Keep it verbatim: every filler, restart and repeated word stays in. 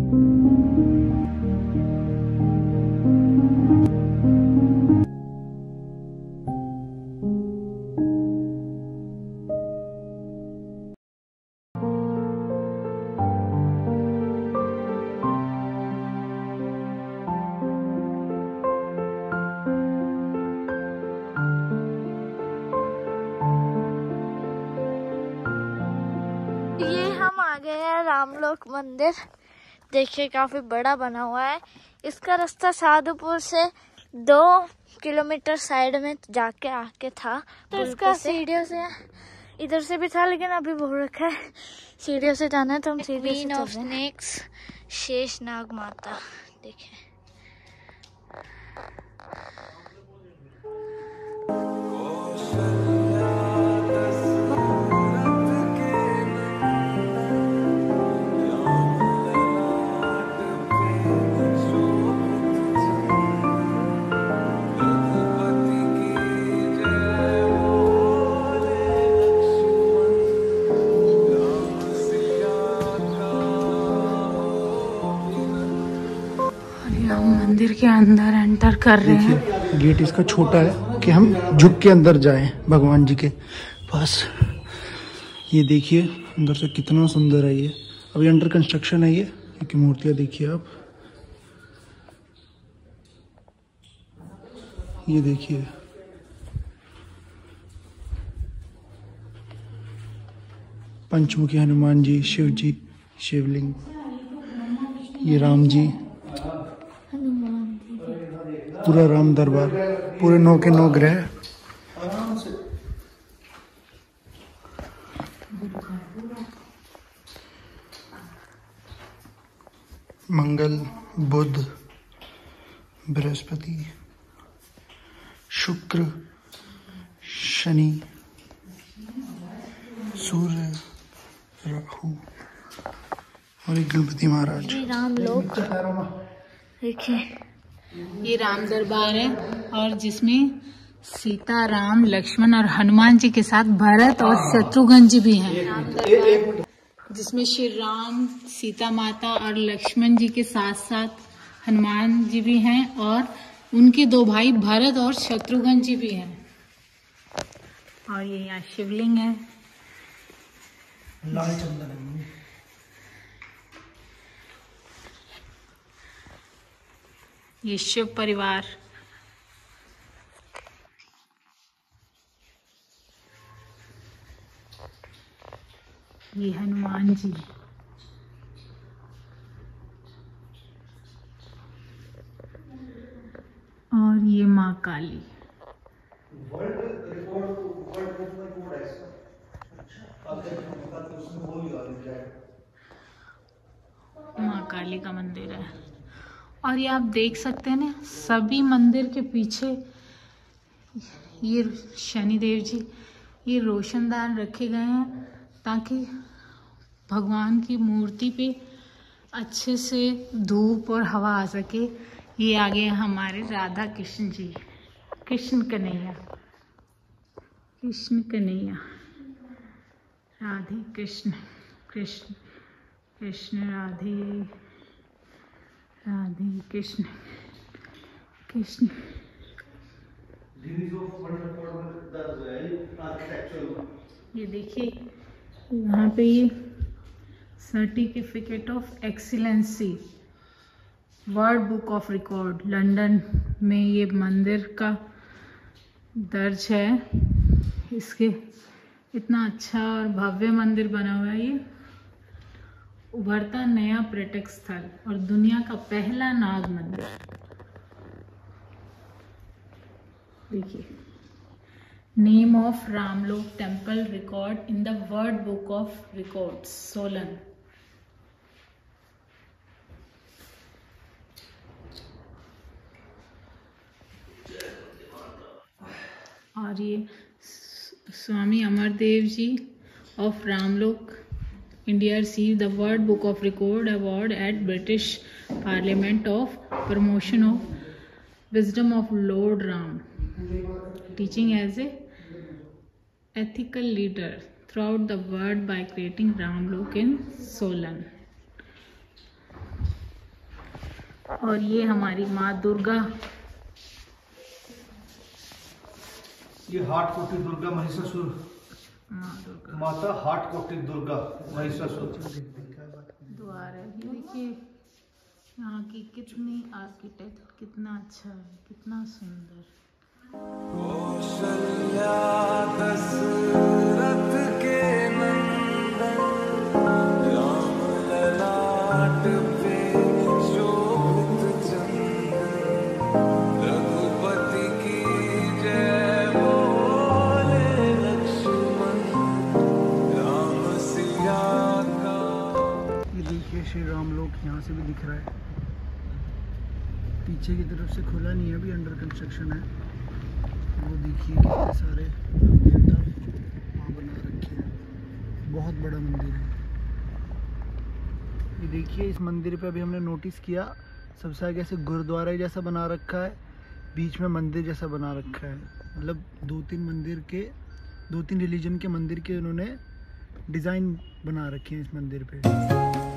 ये हम आ गए हैं रामलोक मंदिर। देखिए काफी बड़ा बना हुआ है। इसका रास्ता साधुपुर से दो किलोमीटर साइड में जाके आके था, तो इसका सीढ़ियों से इधर से भी था, लेकिन अभी बोल रखा है सीढ़ियों से जाना है, तो हम सीढ़ियों से चल रहे हैं। क्वीन ऑफ स्नेक्स शेषनाग माता देखें। मंदिर के अंदर एंटर कर रहे हैं। गेट इसका छोटा है कि हम झुक के अंदर जाएं भगवान जी के पास। ये देखिए अंदर से कितना सुंदर है। ये अभी अंडर कंस्ट्रक्शन है। ये की मूर्तियां देखिए आप। ये देखिए पंचमुखी हनुमान जी, शिव जी, शिवलिंग, ये राम जी, पूरा राम दरबार, पूरे नौ के नौ ग्रह। मंगल, बुध, बृहस्पति, शुक्र, शनि, सूर्य, राहु और एक गणपति महाराज। रामलोक देखिए, ये राम दरबार है और जिसमें सीता, राम, लक्ष्मण और हनुमान जी के साथ भरत और शत्रुघ्न जी भी हैं। जिसमें श्री राम, सीता माता और लक्ष्मण जी के साथ साथ हनुमान जी भी हैं और उनके दो भाई भरत और शत्रुघ्न जी भी हैं। और ये यहाँ शिवलिंग है। लाल चंदन। ये शिव परिवार। ये हनुमान जी। और ये माँ काली। माँ काली का मंदिर है। और ये आप देख सकते हैं ना, सभी मंदिर के पीछे ये शनिदेव जी, ये रोशनदान रखे गए हैं ताकि भगवान की मूर्ति पे अच्छे से धूप और हवा आ सके। ये आगे हमारे राधा कृष्ण जी, कृष्ण कन्हैया, कृष्ण कन्हैया, राधे कृष्ण, कृष्ण कृष्ण राधे, राधे कृष्ण, कृष्ण। ये देखिए यहाँ पे ये certificate of excellency, world book of record, London में ये मंदिर का दर्ज है। इसके इतना अच्छा और भव्य मंदिर बना हुआ है। ये उभरता नया पर्यटक स्थल और दुनिया का पहला नाग मंदिर। देखिए, name of Ramlok temple record in the world book of records, Solan. और ये Swami Amardev ji of Ramlok India received the World Book of Record Award at British Parliament of Promotion of Wisdom of Lord Ram, teaching as a ethical leader throughout the world by creating Ramlok in Solan. और ये हमारी माँ दुर्गा, ये हाट कोटी दुर्गा महिषासुर माँ दुर्गा माता, हाट कोटी दुर्गा महिषासुर द्वार है। ये देखिए यहाँ की कितनी आर्किटेक्ट, कितना अच्छा है, कितना सुंदर। श्री राम लोक यहाँ से भी दिख रहा है। पीछे की तरफ से खुला नहीं है, अभी अंडर कंस्ट्रक्शन है। वो देखिए कितने सारे वहाँ बना रखे हैं, बहुत बड़ा मंदिर है। ये देखिए इस मंदिर पे अभी हमने नोटिस किया, सबसे आगे ऐसे गुरुद्वारा जैसा बना रखा है, बीच में मंदिर जैसा बना रखा है। मतलब दो तीन मंदिर के, दो तीन रिलीजन के मंदिर के उन्होंने डिज़ाइन बना रखे हैं इस मंदिर पे।